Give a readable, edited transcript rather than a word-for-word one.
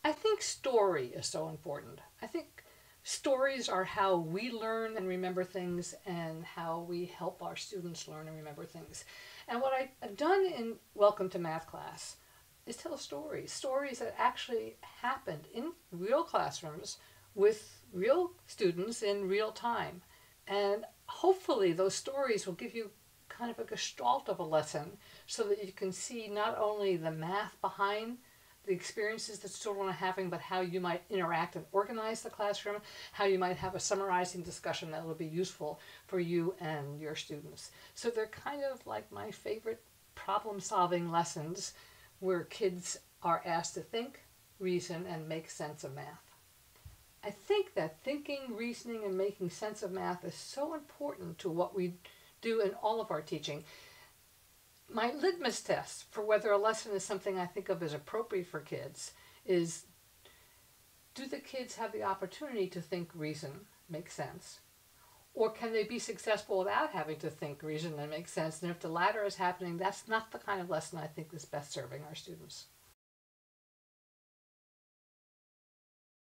I think story is so important. I think stories are how we learn and remember things and how we help our students learn and remember things. And what I've done in Welcome to Math class is tell stories, stories that actually happened in real classrooms with real students in real time. And hopefully those stories will give you kind of a gestalt of a lesson so that you can see not only the math behind the experiences that children are having, but how you might interact and organize the classroom, how you might have a summarizing discussion that will be useful for you and your students. So they're kind of like my favorite problem solving lessons where kids are asked to think, reason, and make sense of math. I think that thinking, reasoning, and making sense of math is so important to what we do in all of our teaching. My litmus test for whether a lesson is something I think of as appropriate for kids is, do the kids have the opportunity to think, reason, make sense? Or can they be successful without having to think, reason, and make sense? And if the latter is happening, that's not the kind of lesson I think is best serving our students.